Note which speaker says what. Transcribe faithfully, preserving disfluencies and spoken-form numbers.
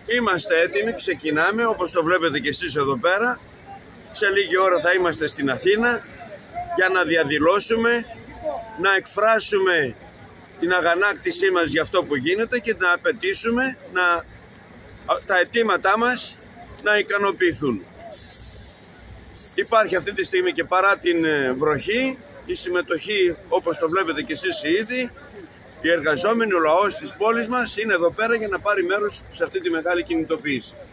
Speaker 1: Είμαστε έτοιμοι, ξεκινάμε όπως το βλέπετε και εσείς εδώ πέρα. Σε λίγη ώρα θα είμαστε στην Αθήνα για να διαδηλώσουμε, να εκφράσουμε την αγανάκτησή μας για αυτό που γίνεται και να απαιτήσουμε να, τα αιτήματά μας να ικανοποιηθούν. Υπάρχει αυτή τη στιγμή και παρά την βροχή η συμμετοχή, όπως το βλέπετε και εσείς ήδη. Οι εργαζόμενοι, ο λαός της πόλης μας είναι εδώ πέρα για να πάρει μέρος σε αυτή τη μεγάλη κινητοποίηση.